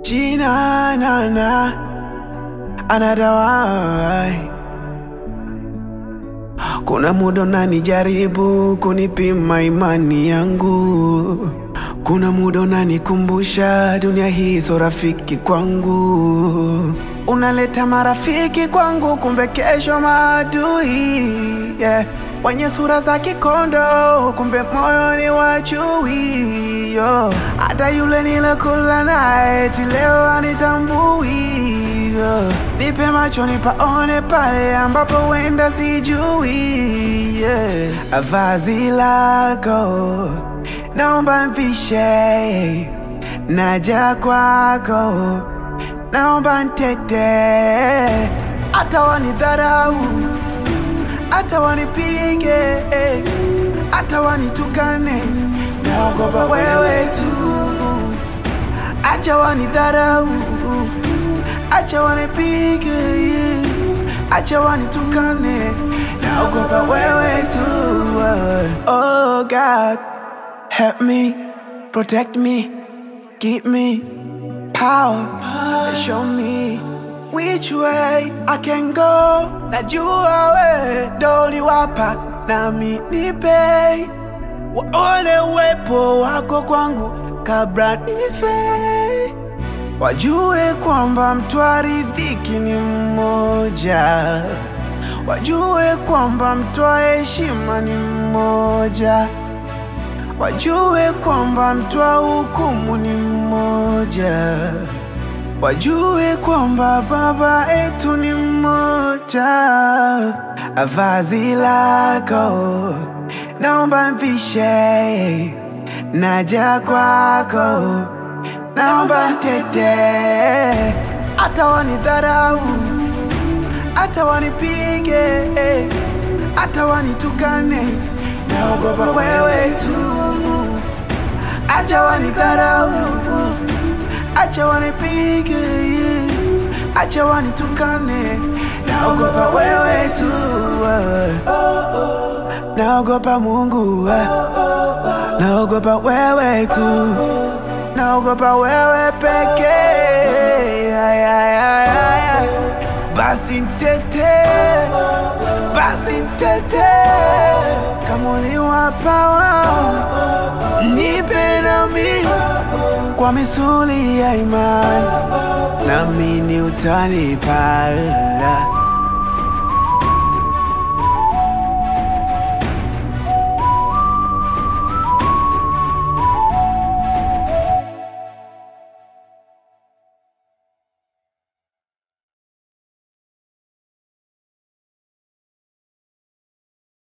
Gina na another one. Kuna muda unanijaribu kunipima imani yangu. Kuna muda unanikumbusha dunia hii sio rafiki kwangu. Unaleta marafiki kwangu kumbe kesho maadui, yeah. Wenye sura za kikondo kumbe moyoni wachui, yo. Hata yule nilokula naye eti leo anitambui, yo. Nipe macho nipaone pale ambapo wenda sijui, yeah. Vazi lako naomba mvishe, naja kwako naomba nitetee. Hata wanidharau, hata wanipige, hata wanitukane, naogopa wewe tu. Acha wanidharau, acha wanipige, acha wanitukane, naogopa wewe tu. Oh God, help me, protect me, keep me power, show me which way I can go. Najua we doli wapa nami nipe, waone uwepo wako kwangu kabla nife. Wajue kwamba mtu aridhiki ni mmoja, wajue kwamba mtu heshima ni mmoja, wajue kwamba mtu hukumu ni mmoja, wajue kwamba baba yetu ni mmoja. Vazi lako naomba mvishe, naja kwako naomba nitetee. Hata wanidharau, hata wanipige, hata wanitukane, naogopa wewe tu. Acha wanidharau, acha wanipige, acha wanitukane, naogopa wewe tu. Naogopa Mungu, naogopa wewe tu, naogopa wewe pekee. Basi nitetee, basi nitetee. Kama uliwapa wao, nipe nami kwa misuli ya imani, naamini utanipa.